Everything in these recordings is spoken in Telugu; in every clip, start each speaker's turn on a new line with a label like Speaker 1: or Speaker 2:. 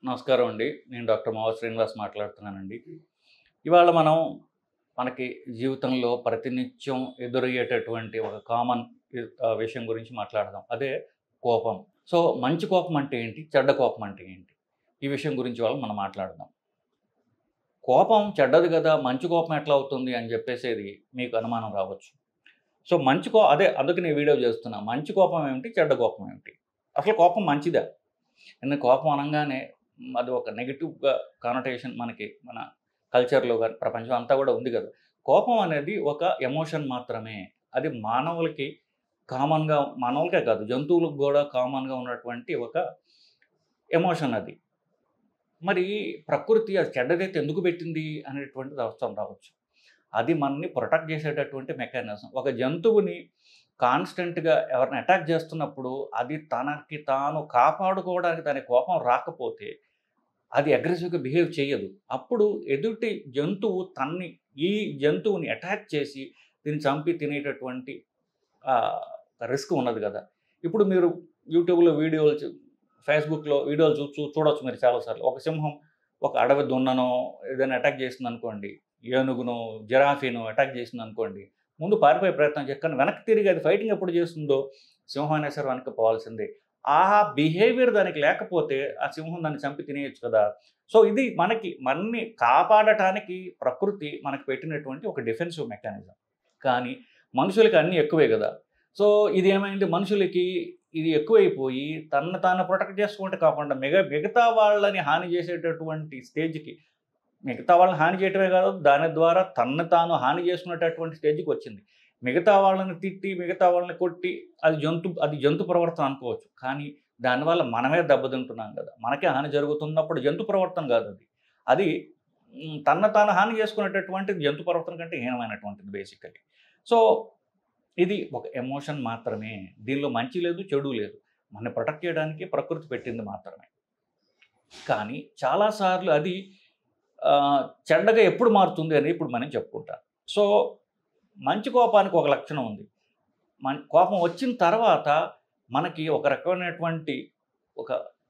Speaker 1: నమస్కారం అండి. నేను డాక్టర్ మావ శ్రీనివాస్ మాట్లాడుతున్నానండి. ఇవాళ మనం మనకి జీవితంలో ప్రతినిత్యం ఎదురయ్యేటటువంటి ఒక కామన్ విషయం గురించి మాట్లాడదాం. అదే కోపం. సో, మంచి కోపం అంటే ఏంటి? చెడ్డ కోపం అంటే ఏంటి? ఈ విషయం గురించి ఇవాళ మనం మాట్లాడదాం. కోపం చెడ్డది గదా! మంచి కోపం ఎట్లా అవుతుంది అని చెప్పేసేది మీకు అనుమానం రావచ్చు. సో, అదే అందుకని ఈ వీడియో చేస్తున్నా. మంచి కోపం ఏమిటి? చెడ్డ కోపం ఏమిటి? అసలు కోపం మంచిదా? ఎందుకంటే కోపం అనంగానే అది ఒక నెగెటివ్‌గా కానోటేషన్ మనకి మన కల్చర్‌లో గాని, ప్రపంచం అంతా గూడా ఉంది గదా! కోపం అనేది ఒక ఎమోషన్ మాత్రమే. అది మానవులకే కాదు జంతువులకు గూడా కామన్‌గా ఉన్నటువంటి ఒక ఎమోషన్ అది. మరి ప్రకృతి అది చెడ్డదైతే ఎందుకు పెట్టింది అనేటువంటిది అవసరం రావచ్చు. అది మనల్ని ప్రొటెక్ట్ చేసేటటువంటి మెకానిజం. ఒక జంతువుని కాన్స్టెంట్‌గా ఎవరిని అటాక్ చేస్తున్నప్పుడు అది తనకి తాను కాపాడుకోవడానికి దాని కోపం రాకపోతే అది అగ్రెసివ్‌గా బిహేవ్ చేయదు. అప్పుడు ఎదుటి జంతువు ఈ జంతువుని అటాక్ చేసి దీన్ని చంపి తినేటటువంటి ఆహ్, రిస్క్ ఉన్నది గదా! ఇప్పుడు మీరు యూట్యూబ్‌లో ఫేస్‌బుక్‌లో వీడియోలు చూడొచ్చు మీరు చాలా సార్లు. ఒక సింహం ఒక అడవి దున్ననో ఏదైనా అటాక్ చేసిందనుకోండి, ఏనుగునో, జిరాఫీనో అటాక్ చేసిందనుకోండి, ముందు పారిపోయే ప్రయత్నం కానీ వెనక్కి తిరిగి అది ఫైటింగ్ ఎప్పుడు చేస్తుందో సింహం అయినా సరే వెనక్కి పోవాల్సిందే. ఆ బిహేవియర్ దానికి లేకపోతే ఆ సింహం దాన్ని చంపి తినేయొచ్చు కదా! సో, ఇది మనల్ని కాపాడటానికి ప్రకృతి మనకు పెట్టినటువంటి ఒక డిఫెన్సివ్ మెకానిజం. కానీ మనుషులకి అన్నీ ఎక్కువే గదా! సో, ఇదేమైంది మనుషులకి ఇది ఎక్కువైపోయి తనను తాను ప్రొటెక్ట్ చేసుకుంటే కాకుండా మిగతా వాళ్ళని హాని చేసేటటువంటి స్టేజ్‌కి మిగతా వాళ్ళని హాని చేయటమే కాదు, దాని ద్వారా తనను తాను హాని చేసుకునేటటువంటి స్టేజ్‌కొచ్చింది. మిగతా వాళ్ళని తిట్టి, మిగతా వాళ్ళని కొట్టి అది జంతు ప్రవర్తన అనుకోవచ్చు. కానీ దానివల్ల మనమే దెబ్బతింటున్నాం గదా! మనకే హాని జరుగుతున్నప్పుడు జంతు ప్రవర్తన గాదది. అది తనను తాను హాని చేసుకునేటటువంటిది జంతు ప్రవర్తన కంటే హీనమైనటువంటిది బేసికల్లీ. సో, ఇది ఒక ఎమోషన్ మాత్రమే. దీనిలో మంచి లేదు, చెడు లేదు. మనల్ని ప్రొటెక్ట్ చేయడానికి ప్రకృతి పెట్టింది మాత్రమే. కానీ చాలా సార్లు అది చెడ్డగా ఎప్పుడు మారుతుంది అని ఇప్పుడు మనం చెప్పుకుంటాం. సో, మంచి కోపానికి ఒక లక్షణం ఉంది. కోపం వచ్చిన తర్వాత మనకి ఒక రకమైనటువంటి ఒక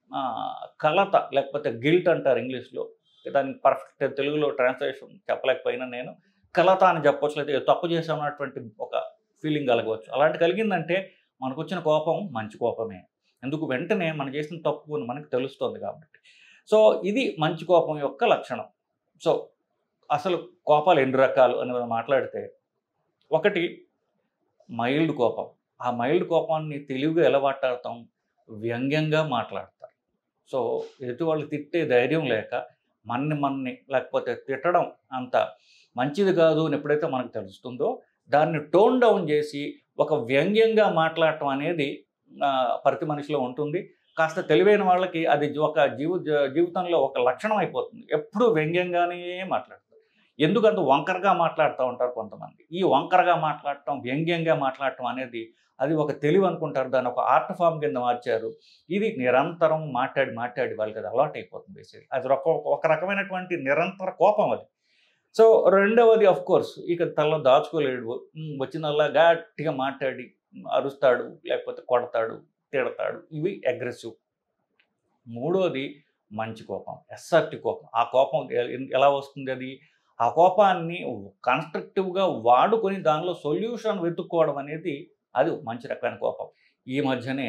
Speaker 1: కలత లేకపోతే గిల్ట్ అంటారు ఇంగ్లీష్‌లో. దానికి పర్ఫెక్ట్ తెలుగులో ట్రాన్స్‌లేషన్ చెప్పలేకపోయినా నేను కలత అని చెప్పొచ్చు. లేదా తప్పు చేశామన్నటువంటి ఒక ఫీలింగ్ కలగవచ్చు. అలాంటి కలిగిందంటే మనకొచ్చిన కోపం మంచి కోపమే. ఎందుకు వెంటనే మనం చేసిన తప్పు అని మనకు తెలుస్తుంది కాబట్టి. సో, ఇది మంచి కోపం యొక్క లక్షణం. సో, అసలు కోపాలు ఎన్ని రకాలు అని మనం మాట్లాడితే, ఒకటి మైల్డ్ కోపం. ఆ మైల్డ్ కోపాన్ని తెలివిగా ఎలా మాట్లాడతాం? వ్యంగ్యంగా మాట్లాడతారు. సో, ఎదుటి వాళ్ళు తిట్టే ధైర్యం లేక మన్ని లేకపోతే తిట్టడం అంత మంచిది కాదు అని ఎప్పుడైతే మనకు తెలుస్తుందో, దాన్ని టోన్ డౌన్ చేసి ఒక వ్యంగ్యంగా మాట్లాడటం అనేది ప్రతి మనిషిలో ఉంటుంది. కాస్త తెలివైన వాళ్ళకి అది ఒక జీవితంలో ఒక లక్షణం అయిపోతుంది. ఎప్పుడూ వ్యంగ్యంగానే మాట్లాడతారు. ఎందుకంత వంకరగా మాట్లాడుతూ ఉంటారు కొంతమంది. ఈ వంకరగా మాట్లాడటం, వ్యంగ్యంగా మాట్లాడటం అనేది అది ఒక తెలివి అనుకుంటారు. దాన్ని ఒక ఆర్ట్ ఫార్మ్ కింద మార్చారు. ఇది నిరంతరం మాట్లాడి వాళ్ళకి అది అలవాటైపోతుంది బేసికల్లీ. అది ఒక రకమైనటువంటి నిరంతర కోపం అది. సో, రెండవది ఆఫ్‌కోర్స్ ఇక తనలో దాచుకోలేడు. వచ్చినల్లా గట్టిగా మాట్లాడి అరుస్తాడు, లేకపోతే కొడతాడు, తిడతాడు. ఇవి అగ్రెసివ్. మూడోది మంచి కోపం. అసర్టివ్ కోపం. ఆ కోపం ఎలా వస్తుంది అది? ఆ కోపాన్ని కన్‌స్ట్రక్టివ్‌గా వాడుకొని దానిలో సొల్యూషన్ వెతుక్కోవడం అనేది అది మంచి రకమైన కోపం. ఈ మధ్యనే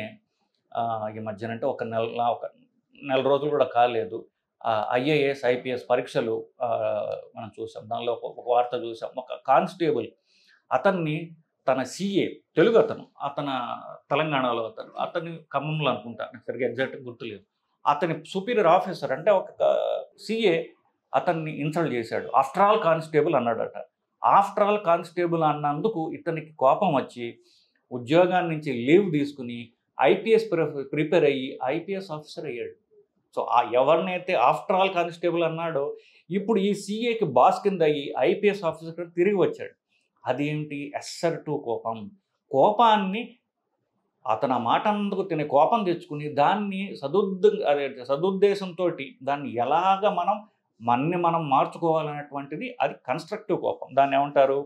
Speaker 1: అంటే ఒక నెల రోజులు కూడా కాలేదు. ఐఏఎస్, ఐపీఎస్ పరీక్షలు మనం చూసాం. దానిలో ఒక వార్త చూసాం. ఒక కానిస్టేబుల్ అతన్ని తన సీఏ తెలుగతను. తెలంగాణలో అతను ఖమ్మంలో అనుకుంటా. నాకు సరిగ్గా ఎగ్జాక్ట్‌గా గుర్తులేదు. అతని సుపీరియర్ ఆఫీసర్ అంటే ఒక సీఏ అతన్ని ఇన్సల్ట్ చేశాడు. ఆఫ్టర్ ఆల్ కానిస్టేబుల్ అన్నాడట. ఆఫ్టర్ ఆల్ కానిస్టేబుల్ అన్నందుకు ఇతనికి కోపం వచ్చి ఉద్యోగాన్ని నుంచి లీవ్ తీసుకొని ఐపీఎస్ ప్రిపేర్ అయ్యి ఐపీఎస్ ఆఫీసర్ అయ్యాడు. సో, ఎవరినైతే ఆఫ్టర్ ఆల్ కానిస్టేబుల్ అన్నాడో ఇప్పుడు ఈ సీఏకి బాస్ కింద అయ్యి ఐపీఎస్ ఆఫీసర్ కింద తిరిగి వచ్చాడు. అదేంటి? అసర్టివ్ కోపం. కోపాన్ని అతను ఆ మాట అన్నందుకు కోపం తెచ్చుకుని దాన్ని సదుద్దేశంతోటి దాన్ని ఎలాగ మనం మార్చుకోవాలనేటువంటిది అది కన్‌స్ట్రక్టివ్ కోపం. దాన్నేమంటారు?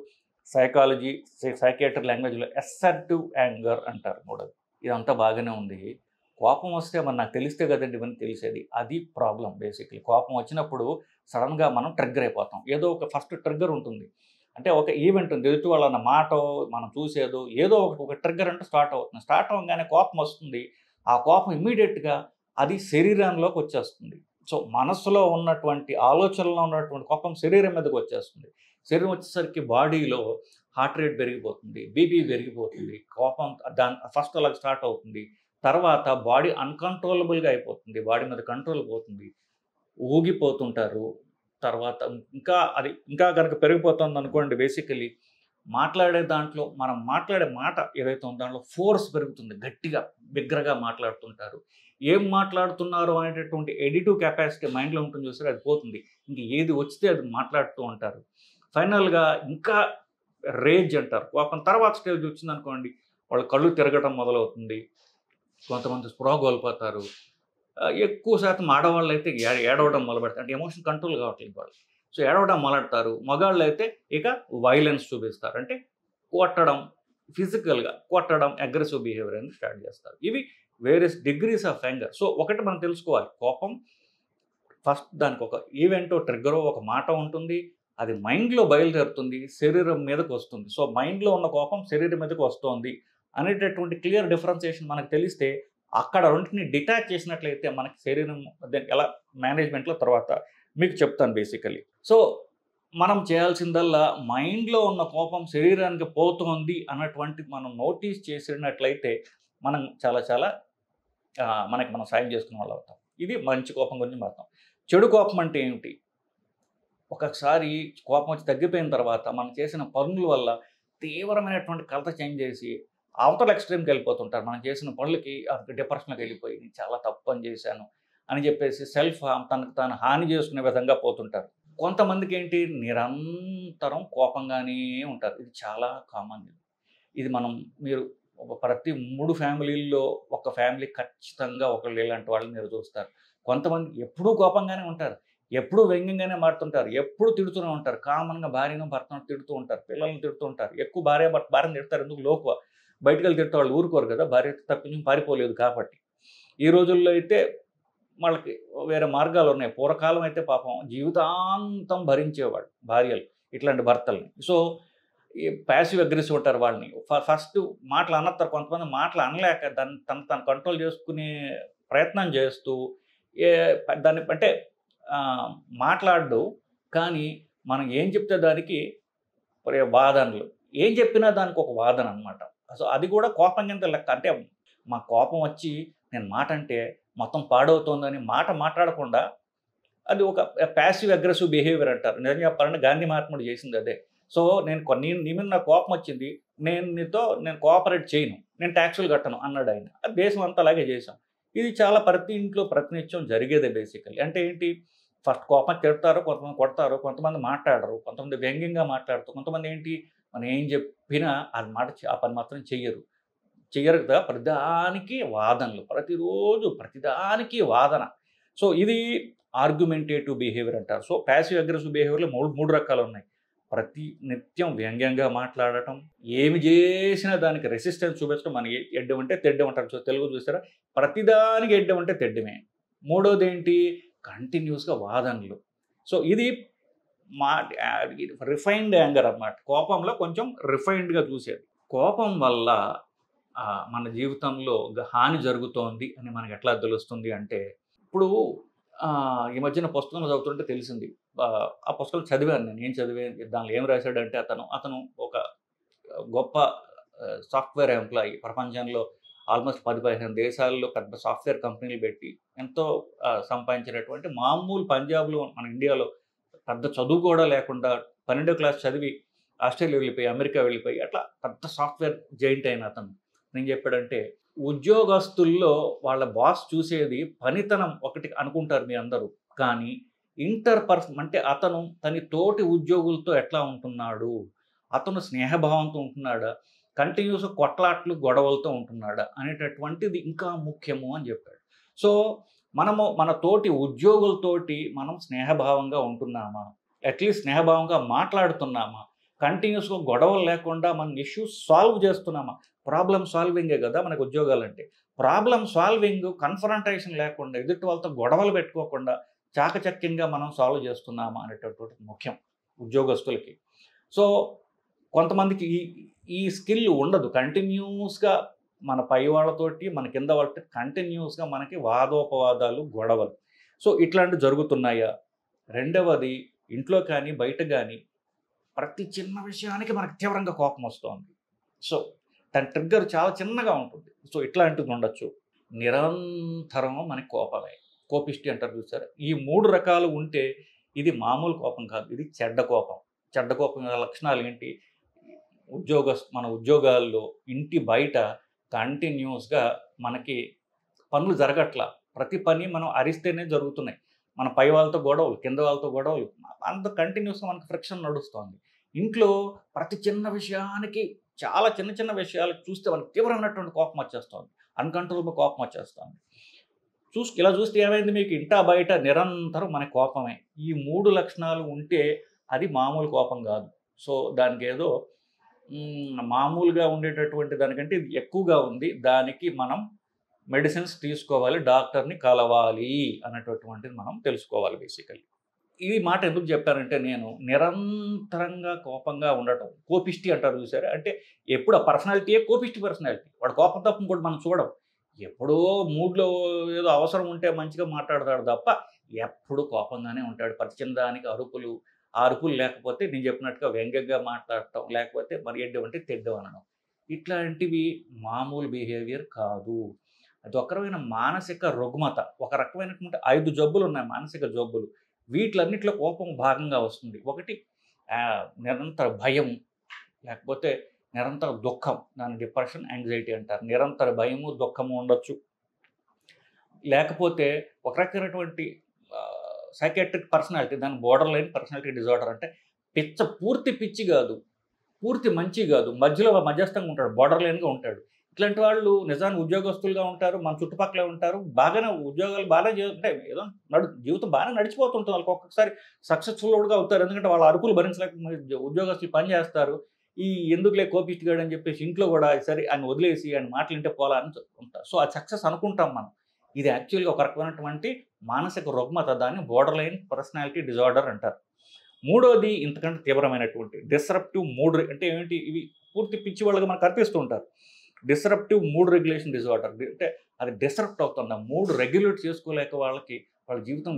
Speaker 1: సైకాట్రీ లాంగ్వేజ్‌లో అసర్టివ్ యాంగర్ అంటారు మూడోది. ఇదంతా బాగానే ఉంది. కోపం వస్తే మరి నాకు తెలిస్తే కదండి ఇవన్నీ తెలిసేది. అది ప్రాబ్లమ్ బేసికల్లీ. కోపం వచ్చినప్పుడు సడెన్‌గా మనం ట్రిగ్గర్ అయిపోతాం. ఏదో ఒక ఫస్ట్ ట్రిగ్గర్ ఉంటుంది. అంటే ఒక ఈవెంట్ ఉంది. ఎదుటి వాళ్ళ మాటో, మనం చూసేదో ఏదో ఒక ట్రిగ్గర్ అంటూ స్టార్ట్ అవుతుంది. స్టార్ట్ అవ్వంగానే కోపం వస్తుంది. ఆ కోపం ఇమ్మీడియేట్‌గా అది శరీరంలోకి వచ్చేస్తుంది. సో, మనస్సులో ఉన్నటువంటి ఆలోచనలో ఉన్నటువంటి కోపం శరీరం మీదకి వచ్చేస్తుంది. శరీరం వచ్చేసరికి బాడీలో హార్ట్ రేట్ పెరిగిపోతుంది. బీపీ పెరిగిపోతుంది. కోపం ఫస్ట్ అలాగ స్టార్ట్ అవుతుంది. తర్వాత బాడీ అన్‌కంట్రోలబుల్‌గా అయిపోతుంది. బాడీ మీద కంట్రోల్ పోతుంది. ఊగిపోతుంటారు. తర్వాత ఇంకా గనక పెరిగిపోతుందనుకోండి బేసికల్లీ మాట్లాడే దాంట్లో మనం మాట్లాడే మాట ఏదైతే ఉందో దాంట్లో ఫోర్స్ పెరుగుతుంది. గట్టిగా, బిగ్గరగా మాట్లాడుతుంటారు. ఏం మాట్లాడుతున్నారు అనేటటువంటి ఎడిటివ్ కెపాసిటీ మైండ్‌లో ఉంటుంది చూసారా అది పోతుంది. ఇంక ఏది వచ్చితే అది మాట్లాడుతూ ఉంటారు. ఫైనల్‌గా ఇంకా రేజ్ అంటారు. కోపం తర్వాత స్టేజ్ వచ్చిందనుకోండి వాళ్ళ కళ్ళు తిరగటం మొదలవుతుంది. కొంతమంది స్పృహ కోల్పోతారు. ఎక్కువ శాతం ఆడవాళ్ళైతే ఏడవడం మొదలుపెడతారు. అంటే ఎమోషన్ కంట్రోల్ కావట్లేదు వాళ్ళు. సో, ఏడవడం మొదలెడతారు. మగాళ్ళైతే ఇక వైలెన్స్ చూపిస్తారు. అంటే కొట్టడం, ఫిజికల్‌గా కొట్టడం, అగ్రెసివ్ బిహేవియర్ అనేది స్టార్ట్ చేస్తారు. ఇవి various degrees of anger. So, ఒకటి మనం తెలుసుకోవాలి. కోపం ఫస్ట్ దానికి ఒక ఈవెంటో, ట్రిగ్గరో, ఒక మాట ఉంటుంది. అది మైండ్‌లో బయలుదేరుతుంది. శరీరం మీదకి వస్తుంది. సో, మైండ్‌లో ఉన్న కోపం శరీరం మీదకి వస్తోంది అనేటటువంటి క్లియర్ డిఫరెన్సియేషన్ మనకు తెలిస్తే అక్కడ రెండిటిని డిటాచ్ చేసినట్లయితే మనకి శరీరం దానికి ఎలా మేనేజ్మెంట్‌లో తర్వాత మీకు చెప్తాను బేసికల్లీ. సో, మనం చేయాల్సిందల్లా మైండ్‌లో ఉన్న కోపం శరీరానికి పోతోంది అన్నటువంటిది మనం నోటీస్ చేసినట్లయితే మనం చాలా చాలా మనకి మనం సాయం చేసుకునే వాళ్ళు అవుతాం. ఇది మంచి కోపం గురించి మాట్లాడతాం. చెడు కోపం అంటే ఏమిటి? ఒకసారి కోపం వచ్చి తగ్గిపోయిన తర్వాత మనం చేసిన పనుల వల్ల తీవ్రమైనటువంటి కలత చేంజ్ చేసి అవతల ఎక్స్‌ట్రీమ్‌కి వెళ్ళిపోతుంటారు. మనం చేసిన పనులకి డిప్రెషన్‌లోకి వెళ్ళిపోయి నేను చాలా తప్పు పని చేశాను అని చెప్పేసి సెల్ఫ్ హార్మ్ తనకు తాను హాని చేసుకునే విధంగా పోతుంటారు. కొంతమందికి ఏంటి నిరంతరం కోపంగానే ఉంటారు. ఇది చాలా కామన్. ఇది మీరు ప్రతి 3 ఫ్యామిలీల్లో ఒక ఫ్యామిలీ ఖచ్చితంగా ఒకళ్ళు ఇలాంటి వాళ్ళని మీరు చూస్తారు. కొంతమంది ఎప్పుడూ కోపంగానే ఉంటారు. ఎప్పుడూ వ్యంగ్యంగానే మాట్లాడుతుంటారు. ఎప్పుడూ తిడుతూనే ఉంటారు. కామన్‌గా భార్యను, భర్తను తిడుతూ ఉంటారు. పిల్లల్ని తిడుతూ ఉంటారు. ఎక్కువ భార్యను తిడతారు. ఎందుకు లోకువ. బయటికెళ్ళి తిడితే వాళ్ళు ఊరుకోరు కదా! భార్య తప్పించి పారిపోలేదు కాబట్టి. ఈ రోజుల్లో అయితే వాళ్ళకి వేరే మార్గాలున్నాయి. పూర్వకాలం అయితే పాపం జీవితాంతం భరించేవాళ్ళు భార్యలు ఇట్లాంటి భర్తల్ని. సో, ఈ ప్యాసివ్ అగ్రెసివ్ ఉంటారు వాళ్ళని. ఫస్ట్ మాటలు అనొత్తారు. కొంతమంది మాటలు అనలేక తను తను కంట్రోల్ చేసుకునే ప్రయత్నం చేస్తూ దాన్ని అంటే మాట్లాడడు. కానీ మనం ఏం చెప్తే దానికి వాదనలు. ఏం చెప్పినా దానికి ఒక వాదన అనమాట. సో, అది కూడా కోపం కింద లెక్క. అంటే మా కోపం వచ్చి నేను మాట అంటే మొత్తం పాడవుతోందని మాట్లాడకుండా అది ఒక ప్యాసివ్ అగ్రెసివ్ బిహేవియర్ అంటారు. నిజం చెప్పాలంటే గాంధీ మహాత్ముడు చేసింది అదే. సో, నీ మీద నాకు కోపం వచ్చింది. నేను కోఆపరేట్ చేయను. నేను ట్యాక్సులు కట్టను అన్నాడు ఆయన. దేశం అంతా అలాగే చేశాం. ఇది చాలా ప్రతి ఇంట్లో ప్రతినిత్యం జరిగేదే బేసికల్లీ. అంటే ఏంటి ఫస్ట్ కోపం తిడతారు, కొంతమంది కొడతారు, కొంతమంది మాట్లాడరు, కొంతమంది వ్యంగ్యంగా మాట్లాడుతారు, కొంతమంది ఏంటి మనం ఏం చెప్పినా ఆ పని మాత్రం చెయ్యరు కదా! ప్రతిదానికి వాదనలు. ప్రతిరోజు ప్రతిదానికి వాదన. సో, ఇది ఆర్గ్యుమెంటేటివ్ బిహేవియర్ అంటారు. సో, ప్యాసివ్ అగ్రెసివ్ బిహేవియర్‌లో 3 రకాలున్నాయి. ప్రతి నిత్యం వ్యంగ్యంగా మాట్లాడటం, ఏమి చేసినా దానికి రెసిస్టెన్స్ చూపించడం. మన ఎడ్డమంటే తెడ్డం అంటారు. సో, తెలుగు చూసారా? ప్రతిదానికి ఎడ్డమంటే తెడ్డమే. మూడోదేంటి కంటిన్యూస్‌గా వాదనలు. సో, ఇది రిఫైన్డ్ యాంగర్ అన్నమాట. కోపంలో కొంచెం రిఫైన్డ్‌గా చూసేది. కోపం వల్ల మన జీవితంలో హాని జరుగుతోంది అని మనకు ఎట్లా తెలుస్తుంది అంటే, ఇప్పుడు ఈ మధ్యన పుస్తకంలో చదువుతుంటే తెలిసింది. ఆ పుస్తకం చదివాను నేను. ఏం చదివాను దానిలో ఏం రాశాడంటే అతను ఒక గొప్ప సాఫ్ట్‌వేర్ ఎంప్లాయీ. ప్రపంచంలో ఆల్మోస్ట్ 10, 15 దేశాల్లో పెద్ద సాఫ్ట్‌వేర్ కంపెనీలు పెట్టి ఎంతో సంపాదించినటువంటి మామూలు పంజాబ్‌లో మన ఇండియాలో పెద్ద చదువు కూడా లేకుండా 12వ క్లాస్ చదివి ఆస్ట్రేలియా వెళ్ళిపోయి, అమెరికా వెళ్ళిపోయి అట్లా పెద్ద సాఫ్ట్‌వేర్ జెయింట్ అయిన అతను ఏం చెప్పాడంటే, ఉద్యోగస్తుల్లో వాళ్ళ బాస్ చూసేది పనితనం ఒకటి అనుకుంటారు మీరందరూ. కానీ అంటే అతను తన తోటి ఉద్యోగులతో ఎట్లా ఉంటున్నాడు? అతను స్నేహభావంతో ఉంటున్నాడా? కంటిన్యూస్‌గా కొట్లాట్లు, గొడవలతో ఉంటున్నాడా? అనేటటువంటిది ఇంకా ముఖ్యము అని చెప్పాడు. సో, మనము మన తోటి ఉద్యోగులతోటి మనం స్నేహభావంగా ఉంటున్నామా? అట్‌లీస్ట్ స్నేహభావంగా మాట్లాడుతున్నామా? కంటిన్యూస్‌గా గొడవలు లేకుండా మన ఇష్యూస్ సాల్వ్ చేస్తున్నామా? ప్రాబ్లమ్ సాల్వింగే కదా మనకు ఉద్యోగాలంటే. ప్రాబ్లమ్ సాల్వింగ్, కన్ఫరంటేషన్ లేకుండా, ఎదుటి వాళ్ళతో గొడవలు పెట్టుకోకుండా చాకచక్యంగా మనం సాల్వ్ చేస్తున్నామా అనేటటువంటిది ముఖ్యం ఉద్యోగస్తులకి. సో, కొంతమందికి ఈ ఈ స్కిల్ ఉండదు. కంటిన్యూస్‌గా మన పై వాళ్ళతోటి, మన కింద వాళ్ళతో కంటిన్యూస్‌గా మనకి వాదోపవాదాలు, గొడవలు. సో, ఇట్లాంటివి జరుగుతున్నాయా? రెండవది, ఇంట్లో కానీ, బయట గానీ ప్రతి చిన్న విషయానికి మనకు తీవ్రంగా కోపం వస్తోంది. సో, దాని ట్రిగ్గర్ చాలా చిన్నగా ఉంటుంది. సో, ఇట్లాంటిది ఉండొచ్చు. నిరంతరం మనకి కోపమే. కోపిష్టి అంటారు చూసారా? ఈ 3 రకాలు ఉంటే ఇది మామూలు కోపం కాదు. ఇది చెడ్డ కోపం. చెడ్డ కోపం లక్షణాలు ఏంటి? మన ఉద్యోగాల్లో, ఇంటి బయట కంటిన్యూస్‌గా మనకి పనులు జరగట్ల. ప్రతి పని మనం అరిస్తేనే జరుగుతున్నాయి. మన పై వాళ్ళతో గొడవలు, కింద వాళ్ళతో గొడవలు. అంత కంటిన్యూస్‌గా మనకు ఫ్రిక్షన్ నడుస్తోంది. ఇంట్లో ప్రతి చిన్న విషయానికి, చాలా చిన్న చిన్న విషయాలు చూస్తే మనకు తీవ్రమైనటువంటి కోపం వచ్చేస్తోంది. అన్‌కంట్రోలబుల్ కోపం వచ్చేస్తోంది. ఇలా చూస్తే ఏమైంది మీకు? ఇంటా బయట నిరంతరం మన కోపమే. ఈ 3 లక్షణాలు ఉంటే అది మామూలు కోపం కాదు. సో, దానికేదో మామూలుగా ఉండేటటువంటి దానికంటే ఇది ఎక్కువగా ఉంది. దానికి మనం మెడిసిన్స్ తీసుకోవాలి, డాక్టర్‌ని కలవాలి అన్నటువంటిది మనం తెలుసుకోవాలి బేసికల్లీ. ఈ మాట ఎందుకు చెప్పానంటే, నేను నిరంతరంగా కోపంగా ఉండటం, కోపిష్టి అంటారు చూసారా? అంటే ఎప్పుడు ఆ పర్సనాలిటీయే కోపిష్టి పర్సనాలిటీ. వాడు కోపం తప్ప ఇంకోటి మనం చూడం. ఎప్పుడో మూడ్‌లో ఏదో అవసరం ఉంటే మంచిగా మాట్లాడతాడు తప్ప, ఎప్పుడు కోపంగానే ఉంటాడు. ప్రతి చిన్నదానికి అరుపులు, ఆ అరుపులు లేకపోతే నేను చెప్పినట్టుగా వ్యంగ్యంగా మాట్లాడటం, లేకపోతే మరి ఎడ్డం అంటే తెడ్డం అనడం. ఇట్లాంటివి మామూలు బిహేవియర్ కాదు. అది ఒక రకమైన మానసిక రుగ్మత. ఒక రకమైనటువంటి 5 జబ్బులున్నాయి మానసిక జబ్బులు. వీటిలన్నిటిలో కోపం భాగంగా వస్తుంది. ఒకటి నిరంతర భయం, లేకపోతే నిరంతర దుఃఖం. దాన్ని డిప్రెషన్, యాంగ్జైటీ అంటారు. నిరంతర భయము, దుఃఖము ఉండొచ్చు. లేకపోతే ఒక రకమైనటువంటి సైకియాట్రిక్ పర్సనాలిటీ, దాన్ని బోర్డర్ లైన్ పర్సనాలిటీ డిజార్డర్ అంటే పూర్తి పిచ్చి కాదు, పూర్తి మంచి కాదు, మధ్యలో మధ్యస్థంగా ఉంటాడు, బోర్డర్ లైన్‌గా ఉంటాడు. ఇట్లాంటి వాళ్ళు నిజానికి ఉద్యోగస్తులుగా ఉంటారు, మన చుట్టుపక్కలే ఉంటారు. బాగానే ఉద్యోగాలు బాగానే అంటే ఏదో జీవితం బాగానే నడిచిపోతుంటుంది. వాళ్ళకి ఒక్కొక్కసారి సక్సెస్‌ఫుల్‌గా అవుతారు. ఎందుకంటే వాళ్ళ అరుపులు భరించలేక ఉద్యోగస్తులు పని చేస్తారు. ఎందుకులే కోపిష్టిగాడు అని చెప్పేసి ఇంట్లో కూడా సరే ఆయన వదిలేసి ఆయన మాటలు వింటే పోలా అని ఉంటారు. సో, అది సక్సెస్ అనుకుంటాం మనం. ఇది యాక్చువల్‌గా ఒక రకమైనటువంటి మానసిక రుగ్మత. దాన్ని బోర్డర్ లైన్ పర్సనాలిటీ డిజార్డర్ అంటారు. మూడోది ఇంతకంటే తీవ్రమైనటువంటి డిస్రప్టివ్ మూడ్. అంటే ఏంటి? ఇవి పూర్తి పిచ్చి వాళ్ళుగా మనకు కనిపిస్తూ ఉంటారు. Disruptive mood regulation disorder. అంటే అది డిస్రప్ట్ అవుతుంది. ఆ మూడ్ రెగ్యులేట్ చేసుకోలేక వాళ్ళ జీవితం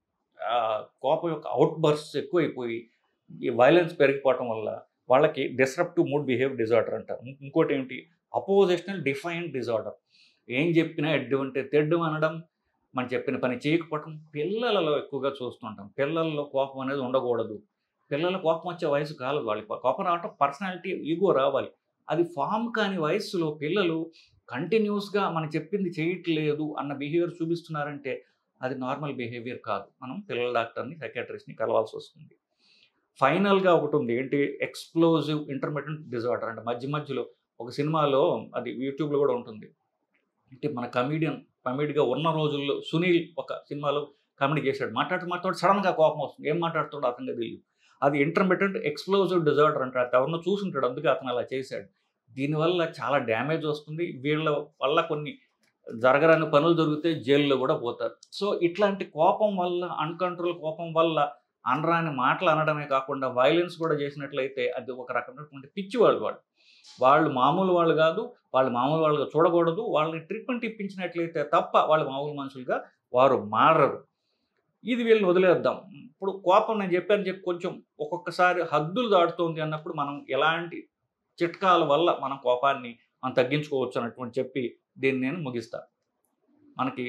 Speaker 1: కోపం యొక్క అవుట్ బర్స్ట్స్ ఎక్కువైపోయి ఈ వైలెన్స్ పెరిగిపోవటం వల్ల వాళ్ళకి డిస్రప్టివ్ మూడ్ బిహేవియర్ డిజార్డర్ అంటారు. ఇంకోటి ఏమిటి? Oppositional defined disorder. ఏం చెప్పినా ఎడ్డు అంటే తెడ్డు అనడం, మనం చెప్పిన పని చేయకపోవటం. పిల్లలలో ఎక్కువగా చూస్తుంటాం. పిల్లల్లో కోపం అనేది ఉండకూడదు. పిల్లల కోపం వచ్చే వయసు కాదు. వాళ్ళకి కోపం రావటం పర్సనాలిటీ, ఈగో రావాలి. అది ఫామ్ కాని వయస్సులో పిల్లలు కంటిన్యూస్‌గా మనం చెప్పింది చేయట్లేదు అన్న బిహేవియర్ చూపిస్తున్నారంటే అది నార్మల్ బిహేవియర్ కాదు. మనం పిల్లల డాక్టర్‌ని, సైకియాట్రిస్ట్‌ని కలవాల్సి వస్తుంది. ఫైనల్‌గా ఒకటుంది. ఏంటి? Explosive intermittent disorder. అంటే మధ్యలో ఒక సినిమాలో, అది యూట్యూబ్‌లో కూడా ఉంటుంది. అంటే మన కమెడీగా ఉన్న రోజుల్లో సునీల్ ఒక సినిమాలో కామెడీ చేశాడు. మాట్లాడుతూ సడెన్‌గా కోపం వస్తుంది. ఏం మాట్లాడుతున్నాడో అతనికి తెలీదు. అది ఇంటర్మిటెంట్ ఎక్స్‌ప్లోజివ్ డిజార్డర్ అంటారు. అది ఎవరినో చూసుంటాడు. అందుకే అతను అలా చేశాడు. దీనివల్ల చాలా డ్యామేజ్ వస్తుంది. వీళ్ళ వల్ల కొన్ని జరగరాని పనులు జరిగితే జైలులో కూడా పోతారు. సో, ఇట్లాంటి కోపం వల్ల, అన్‌కంట్రోల్ కోపం వల్ల అనరాని మాటలు అనడమే కాకుండా వైలెన్స్ కూడా చేసినట్లయితే అది ఒక రకమైనటువంటి పిచ్చివాళ్ళు వాళ్ళు. వాళ్ళు మామూలు వాళ్ళు కాదు. వాళ్ళు మామూలు వాళ్ళుగా చూడకూడదు. వాళ్ళని ట్రీట్మెంట్ ఇప్పించినట్లయితే తప్ప వాళ్ళు మామూలు మనుషులుగా వారు మారరు. ఇది వీళ్ళని వదిలేద్దాం. ఇప్పుడు కోపం నేను చెప్పి కొంచెం ఒక్కొక్కసారి హద్దులు దాటుతోంది అన్నప్పుడు మనం ఎలాంటి చిట్కాల వల్ల మనం కోపాన్ని మనం తగ్గించుకోవచ్చు అన్నటువంటి చెప్పి దీన్ని నేను ముగిస్తా. మనకి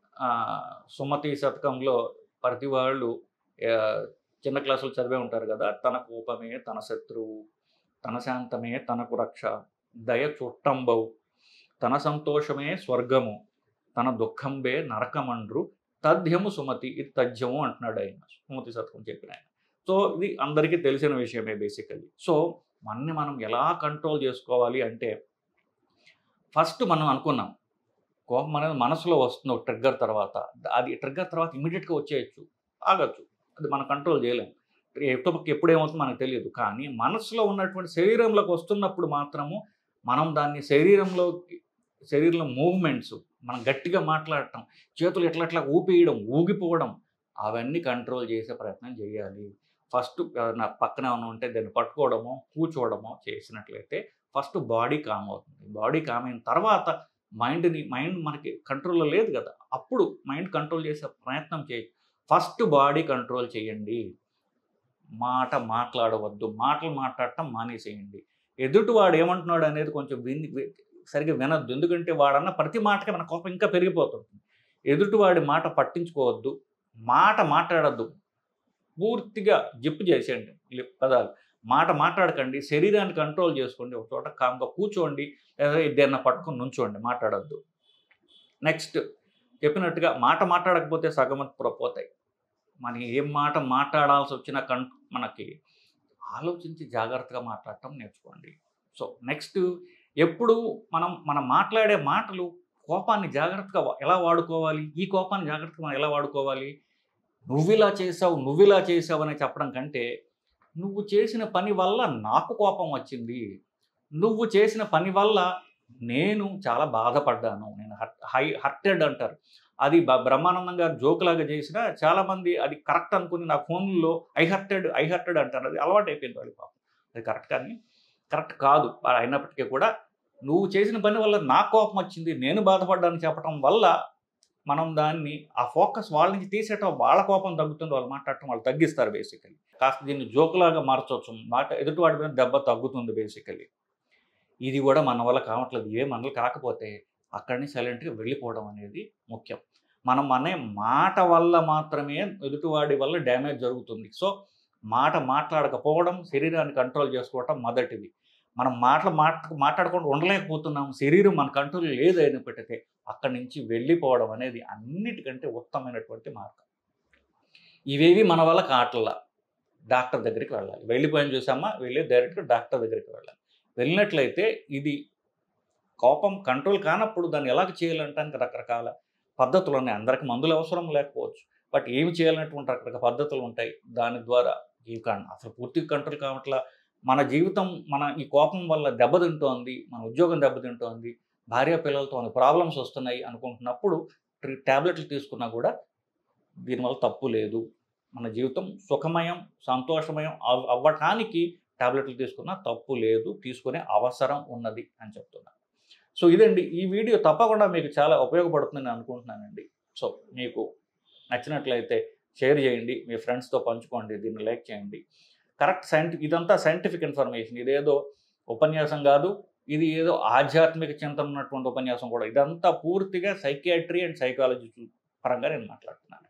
Speaker 1: సుమతి శతకంలో ప్రతి వాళ్ళు చిన్న క్లాసులు చదివే ఉంటారు కదా! తన కోపమే తన శత్రువు, తన శాంతమే తనకు రక్ష, దయ చుట్టంబవు, తన సంతోషమే స్వర్గము, తన దుఃఖంబే నరకమండ్రు, తథ్యము సుమతి, ఇది తథ్యము అంటున్నాడు ఆయన. సుమతి శతకం చెప్పిన ఆయన. సో, ఇది అందరికీ తెలిసిన విషయమే బేసికల్లీ. సో, మనం ఎలా కంట్రోల్ చేసుకోవాలి అంటే, ఫస్ట్ మనం అనుకున్నాం కోపం అనేది మనసులో వస్తుంది ఒక ట్రిగ్గర్ తర్వాత. అది ట్రిగ్గర్ తర్వాత ఇమ్మీడియట్‌గా వచ్చేయచ్చు, ఆగచ్చు. అది మనం కంట్రోల్ చేయలేం. ఎప్పుడేమవుతుందో మనకు తెలియదు. కానీ మనసులో ఉన్నటువంటి శరీరంలోకి వస్తున్నప్పుడు మాత్రము మనం దాన్ని శరీరంలో మూవ్మెంట్స్, మనం గట్టిగా మాట్లాడటం, చేతులు ఎట్లా ఊపేయడం, ఊగిపోవడం, అవన్నీ కంట్రోల్ చేసే ప్రయత్నం చేయాలి. ఫస్ట్ నా పక్కన ఏమైనా ఉంటే దాన్ని పట్టుకోవడమో, కూర్చోవడమో చేసినట్లయితే ఫస్ట్ బాడీ కామ్ అవుతుంది. బాడీ కామ్ అయిన తర్వాత మైండ్ మనకి కంట్రోల్‌లో లేదు కదా! అప్పుడు మైండ్ కంట్రోల్ చేసే ప్రయత్నం చేయొచ్చు. ఫస్ట్ బాడీ కంట్రోల్ చేయండి. మాట్లాడవద్దు. మాటలు మాట్లాడటం మానేసేయండి. ఎదుటివాడు ఏమంటున్నాడు అనేది కొంచెం సరిగ్గా వినొద్దు. ఎందుకంటే వాడన్న ప్రతి మాటకి మన కోపం ఇంకా పెరిగిపోతుంది. ఎదుటివాడి మాట పట్టించుకోవద్దు. మాట్లాడొద్దు. పూర్తిగా జిప్ చేసేయండి పదాలు. మాట్లాడకండి. శరీరాన్ని కంట్రోల్ చేసుకోండి. ఒక చోట కామ్‌గా కూర్చోండి. లేదా దేన్నైనా పట్టుకొని నుంచోండి. మాట్లాడొద్దు. నెక్స్ట్ చెప్పినట్టుగా మాట్లాడకపోతే సగం పోతాయి. మనం ఏం మాట మాట్లాడాల్సొచ్చినా మనకి ఆలోచించి జాగ్రత్తగా మాట్లాడటం నేర్చుకోండి. సో, నెక్స్ట్ ఎప్పుడు మనం మాట్లాడే మాటలు కోపాన్ని జాగ్రత్తగా ఎలా వాడుకోవాలి? ఈ కోపాన్ని జాగ్రత్తగా మనం ఎలా వాడుకోవాలి? నువ్విలా చేశావు అని చెప్పడం కంటే, నువ్వు చేసిన పని వల్ల నాకు కోపం వచ్చింది. నువ్వు చేసిన పని వల్ల నేను చాలా బాధపడ్డాను. నేను హర్టెడ్ అంటారు. అది బ్రహ్మానందం గారు జోక్‌లాగా చేసినా చాలామంది అది కరెక్ట్ అనుకుని నా ఫోన్‌లో ఐ హర్టెడ్ అంటారు. అది అలవాటైపోయింది వాళ్ళకి పాపం. అది కరెక్ట్ కాదు. అయినప్పటికీ కూడా నువ్వు చేసిన పని వల్ల నాకు కోపం వచ్చింది. నేను బాధపడ్డానని చెప్పడం వల్ల మనం దాన్ని ఆ ఫోకస్ వాళ్ళ నుంచి తీసేయటం, వాళ్ళ కోపం తగ్గుతుంది. వాళ్ళు మాట్లాడటం వాళ్ళు తగ్గిస్తారు బేసికల్లీ. కాస్త దీన్ని జోక్‌లాగా మార్చొచ్చు. ఎదుటివాడి మీద దెబ్బ తగ్గుతుంది బేసికల్లీ. ఇది కూడా మన వల్ల కావట్లేదు. మన వల్ల కాకపోతే అక్కడి నుంచి సైలెంట్‌గా వెళ్ళిపోవడం అనేది ముఖ్యం. మనం అనే మాట వల్ల మాత్రమే ఎదుటివాడి వల్ల డ్యామేజ్ జరుగుతుంది. సో, మాట్లాడకపోవడం, శరీరాన్ని కంట్రోల్ చేసుకోవటం మొదటిది. మనం మాట్లాడకుండా ఉండలేకపోతున్నాం. శరీరం మన కంట్రోల్ లేదు అయినప్పటికీ అక్కడి నుంచి వెళ్ళిపోవడం అనేది అన్నిటికంటే ఉత్తమమైనటువంటి మార్గం. ఇవేవి మన వల్ల కావట్లా. డాక్టర్ దగ్గరికి వెళ్ళాలి. వెళ్ళిపోయాను చూసామా, వెళ్ళి డైరెక్ట్‌గా డాక్టర్ దగ్గరికి వెళ్ళాలి. వెళ్ళినట్లయితే ఇది కోపం కంట్రోల్ కానప్పుడు దాన్ని ఎలాగ చేయాలంటానికి రకరకాల పద్ధతులు ఉన్నాయి. అందరికి మందులు అవసరం లేకపోవచ్చు. బట్ ఏమి చేయాలనేటువంటి రకరకాల పద్ధతులు ఉంటాయి. దాని ద్వారా అసలు పూర్తిగా కంట్రోల్ కావట్లా. మన జీవితం ఈ కోపం వల్ల దెబ్బతింటోంది. మన ఉద్యోగం దెబ్బతింటోంది. భార్య పిల్లలతో ప్రాబ్లమ్స్ వస్తున్నాయి అనుకుంటున్నప్పుడు టాబ్లెట్లు తీసుకున్నా కూడా దీనివల్ల తప్పు లేదు. మన జీవితం సుఖమయం, సంతోషమయం అవ్వటానికి టాబ్లెట్లు తీసుకున్నా తప్పు లేదు. తీసుకునే అవసరం ఉన్నది అని చెప్తున్నా. సో, ఇదండి. ఈ వీడియో తప్పకుండా మీకు చాలా ఉపయోగపడుతుందని నేను అనుకుంటున్నానండి. సో, మీకు నచ్చినట్లయితే షేర్ చేయండి. మీ ఫ్రెండ్స్‌తో పంచుకోండి. దీన్ని లైక్ చేయండి. ఇదంతా సైంటిఫిక్ ఇన్ఫర్మేషన్. ఇదేదో ఉపన్యాసం కాదు. ఇది ఏదో ఆధ్యాత్మిక చింతన ఉన్నటువంటి ఉపన్యాసం కూడా. ఇదంతా పూర్తిగా సైకియాట్రీ అండ్ సైకాలజీ పరంగా నేను మాట్లాడుతున్నాను.